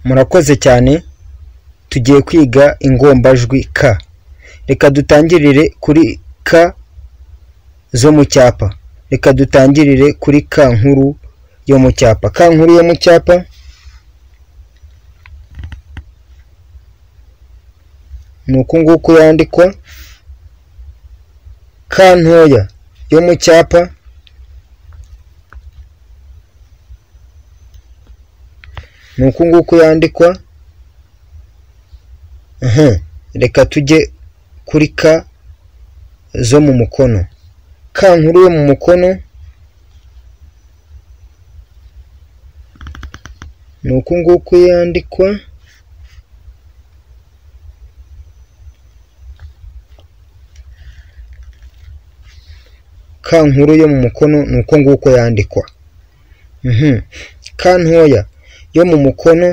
Murakoze cyane. Tugiye kwiga ingombajwi k. Reka dutangirire kuri k zo mu cyapa. Reka dutangirire kuri k nkuru yo mu cyapa. K nkuru yo mu cyapa nuko nguko yandikwa. K ntoya yo mu cyapa nuko nguko yandikwa. Reka tujye kuri k zo mu mukono. K nkuru yo mu mukono nuko nguko yandikwa. K nkuru yo mu mukono nuko nguko yandikwa. K ntoya yo mu mukono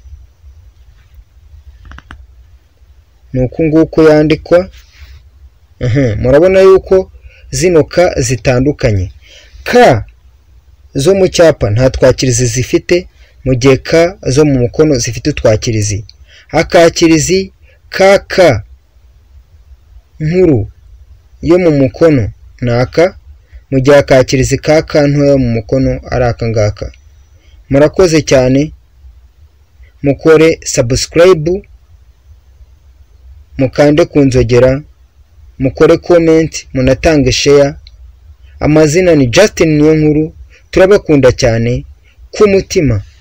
nuko nguko yandikwa. Murabona yuko zino k zitandukanye. K zo mu cyapa nta twakirizi zifite, mu gihe k zo mu mukono zifite utwakirizi. Akakirizi kk nkuru yo mu mukono naka, mu gihe akakirizi kk ntoya mu mukono ari aka ngaka. Murakoze cyane. Mukore subscribe, mukande ku nzogera, mukore comment, munatange share. Amazina ni Justin Niyonkuru. Turabakunda cyane ku mutima.